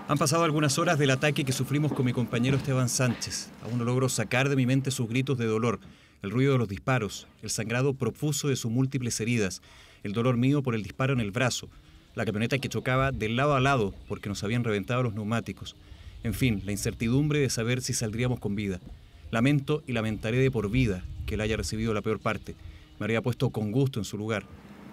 Han pasado algunas horas del ataque que sufrimos con mi compañero Esteban Sánchez. Aún no logro sacar de mi mente sus gritos de dolor, el ruido de los disparos, el sangrado profuso de sus múltiples heridas, el dolor mío por el disparo en el brazo, la camioneta que chocaba de lado a lado porque nos habían reventado los neumáticos. En fin, la incertidumbre de saber si saldríamos con vida. Lamento y lamentaré de por vida que él haya recibido la peor parte. Me habría puesto con gusto en su lugar.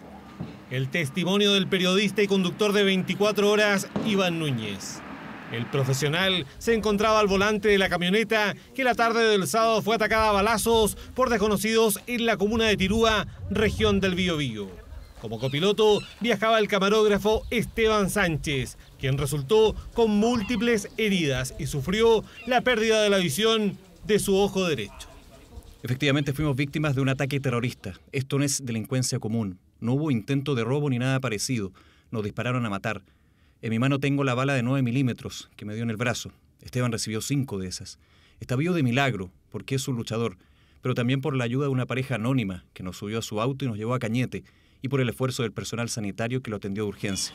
El testimonio del periodista y conductor de 24 horas, Iván Núñez. El profesional se encontraba al volante de la camioneta que la tarde del sábado fue atacada a balazos por desconocidos en la comuna de Tirúa, región del Biobío. Como copiloto viajaba el camarógrafo Esteban Sánchez, quien resultó con múltiples heridas y sufrió la pérdida de la visión de su ojo derecho. Efectivamente fuimos víctimas de un ataque terrorista. Esto no es delincuencia común. No hubo intento de robo ni nada parecido. Nos dispararon a matar. En mi mano tengo la bala de 9 milímetros que me dio en el brazo. Esteban recibió 5 de esas. Está vivo de milagro, porque es un luchador, pero también por la ayuda de una pareja anónima que nos subió a su auto y nos llevó a Cañete, y por el esfuerzo del personal sanitario que lo atendió de urgencia.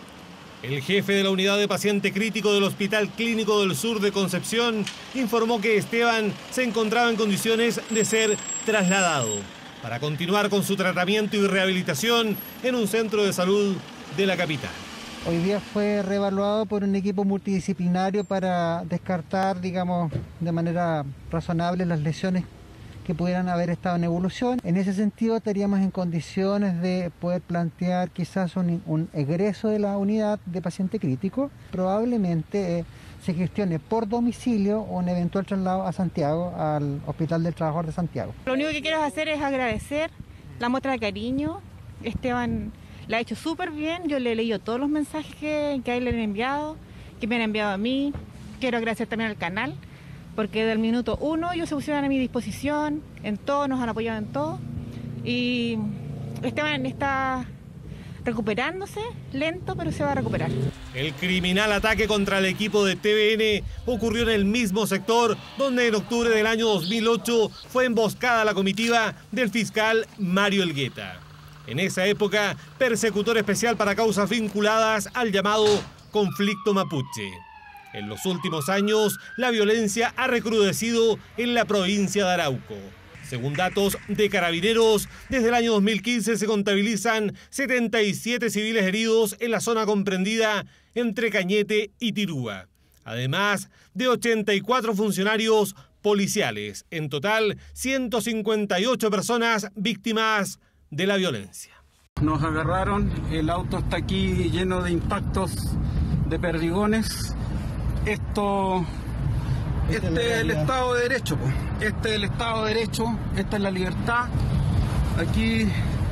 El jefe de la unidad de paciente crítico del Hospital Clínico del Sur de Concepción informó que Esteban se encontraba en condiciones de ser trasladado para continuar con su tratamiento y rehabilitación en un centro de salud de la capital. Hoy día fue reevaluado por un equipo multidisciplinario para descartar, digamos, de manera razonable las lesiones que pudieran haber estado en evolución. En ese sentido estaríamos en condiciones de poder plantear quizás un egreso de la unidad de paciente crítico. Probablemente se gestione por domicilio un eventual traslado a Santiago, al Hospital del Trabajador de Santiago. Lo único que quiero hacer es agradecer la muestra de cariño. Esteban la ha hecho súper bien, yo le he leído todos los mensajes que a él le han enviado, que me han enviado a mí. Quiero agradecer también al canal, porque desde el minuto 1 ellos se pusieron a mi disposición, en todo, nos han apoyado en todo. Y Esteban está recuperándose, lento, pero se va a recuperar. El criminal ataque contra el equipo de TVN ocurrió en el mismo sector donde en octubre del año 2008 fue emboscada la comitiva del fiscal Mario Elgueta. En esa época, persecutor especial para causas vinculadas al llamado conflicto mapuche. En los últimos años, la violencia ha recrudecido en la provincia de Arauco. Según datos de Carabineros, desde el año 2015 se contabilizan 77 civiles heridos en la zona comprendida entre Cañete y Tirúa, además de 84 funcionarios policiales. En total, 158 personas víctimas de la violencia. Nos agarraron, el auto está aquí lleno de impactos, de perdigones. Este es el Estado de Derecho, pues. Este es el Estado de Derecho, esta es la libertad. Aquí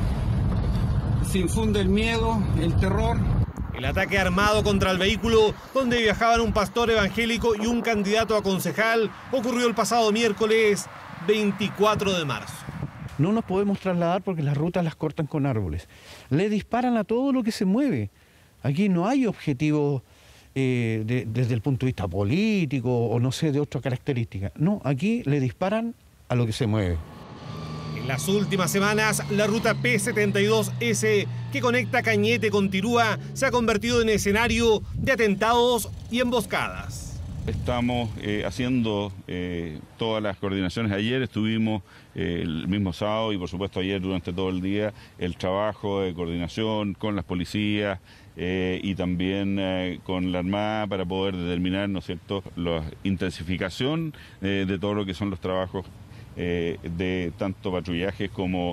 se infunde el miedo, el terror. El ataque armado contra el vehículo donde viajaban un pastor evangélico y un candidato a concejal ocurrió el pasado miércoles 24 de marzo. No nos podemos trasladar porque las rutas las cortan con árboles. Le disparan a todo lo que se mueve. Aquí no hay objetivos desde el punto de vista político o no sé, de otra característica. No, aquí le disparan a lo que se mueve. En las últimas semanas, la ruta P72S que conecta Cañete con Tirúa se ha convertido en escenario de atentados y emboscadas. Estamos haciendo todas las coordinaciones. Ayer estuvimos el mismo sábado y por supuesto ayer durante todo el día el trabajo de coordinación con las policías y también con la Armada para poder determinar, ¿no es cierto?, la intensificación de todo lo que son los trabajos de tanto patrullajes como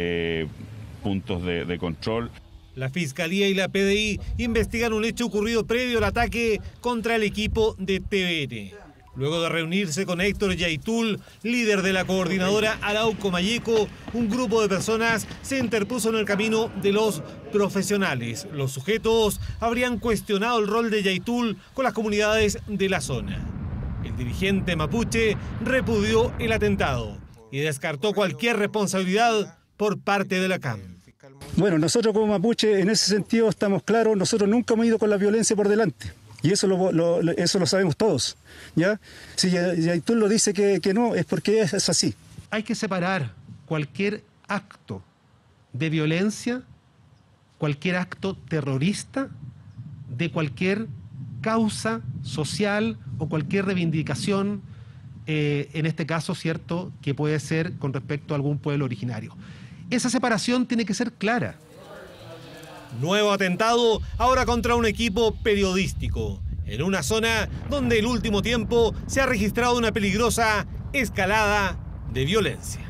puntos de control. La Fiscalía y la PDI investigan un hecho ocurrido previo al ataque contra el equipo de TVN. Luego de reunirse con Héctor Yaitul, líder de la coordinadora Arauco Mayeco, un grupo de personas se interpuso en el camino de los profesionales. Los sujetos habrían cuestionado el rol de Yaitul con las comunidades de la zona. El dirigente mapuche repudió el atentado y descartó cualquier responsabilidad por parte de la CAM. Bueno, nosotros como mapuche en ese sentido estamos claros, nosotros nunca hemos ido con la violencia por delante. Y eso lo sabemos todos, ¿ya? Si Yaitul lo dice que no, es porque es así. Hay que separar cualquier acto de violencia, cualquier acto terrorista, de cualquier causa social o cualquier reivindicación, en este caso, ¿cierto?, que puede ser con respecto a algún pueblo originario. Esa separación tiene que ser clara. Nuevo atentado, ahora contra un equipo periodístico, en una zona donde el último tiempo se ha registrado una peligrosa escalada de violencia.